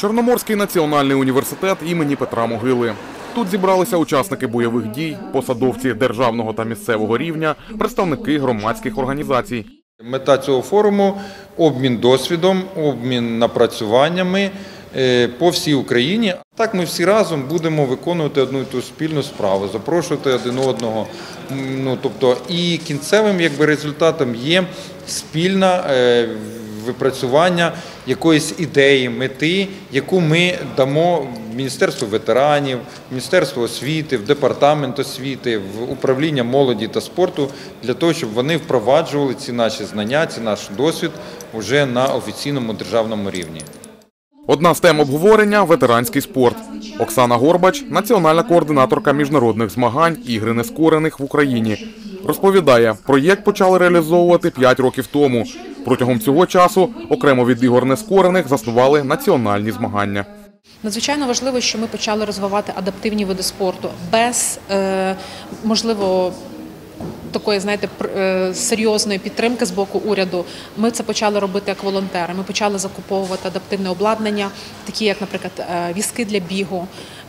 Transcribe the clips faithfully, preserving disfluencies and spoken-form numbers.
Чорноморський національний університет імені Петра Могили. Тут зібралися учасники бойових дій, посадовці державного та місцевого рівня, представники громадських організацій. Мета цього форуму – обмін досвідом, обмін напрацюваннями по всій Україні. Так ми всі разом будемо виконувати одну і ту спільну справу, запрошувати один одного. Ну, тобто, і кінцевим якби, результатом є спільне випрацювання якоїсь ідеї, мети, яку ми дамо Міністерству ветеранів, Міністерству освіти, в Департамент освіти, в управління молоді та спорту, для того, щоб вони впроваджували ці наші знання, ці наш досвід вже на офіційному державному рівні. Одна з тем обговорення – ветеранський спорт. Оксана Горбач – національна координаторка міжнародних змагань «Ігри нескорених» в Україні. Розповідає, проєкт почали реалізовувати п'ять років тому. Протягом цього часу окремо від ігор нескорених заснували національні змагання. Надзвичайно важливо, що ми почали розвивати адаптивні види спорту без, можливо, такої, знаєте, серйозної підтримки з боку уряду. Ми це почали робити як волонтери. Ми почали закуповувати адаптивне обладнання, такі як, наприклад, візки для бігу,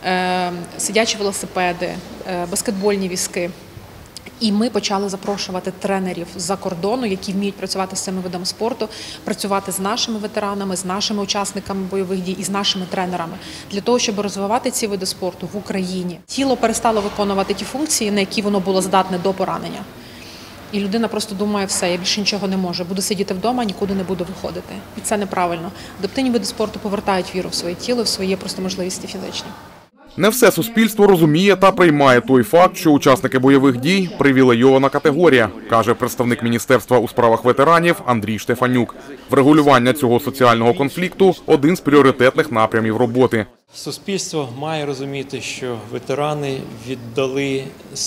сидячі велосипеди, баскетбольні візки. І ми почали запрошувати тренерів з-за кордону, які вміють працювати з цими видами спорту, працювати з нашими ветеранами, з нашими учасниками бойових дій і з нашими тренерами, для того, щоб розвивати ці види спорту в Україні. Тіло перестало виконувати ті функції, на які воно було здатне до поранення. І людина просто думає, все, я більше нічого не можу, буду сидіти вдома, нікуди не буду виходити. І це неправильно. Адаптивні види спорту повертають віру в своє тіло, в свої просто можливості фізичні. Не все суспільство розуміє та приймає той факт, що учасники бойових дій – привілейована категорія, каже представник Міністерства у справах ветеранів Андрій Штефанюк. Врегулювання цього соціального конфлікту – один з пріоритетних напрямів роботи. Суспільство має розуміти, що ветерани віддали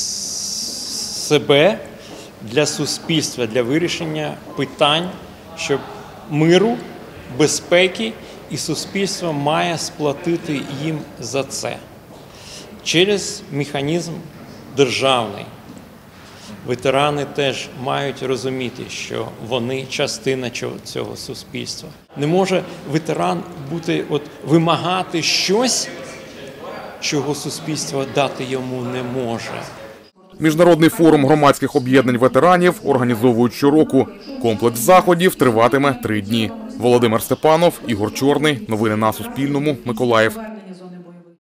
себе для суспільства, для вирішення питань, щоб миру, безпеки, і суспільство має сплатити їм за це через механізм державний. Ветерани теж мають розуміти, що вони частина цього суспільства. Не може ветеран бути, от, вимагати щось, чого суспільство дати йому не може. Міжнародний форум громадських об'єднань ветеранів організовують щороку. Комплекс заходів триватиме три дні. Володимир Степанов, Ігор Чорний. Новини на Суспільному. Миколаїв.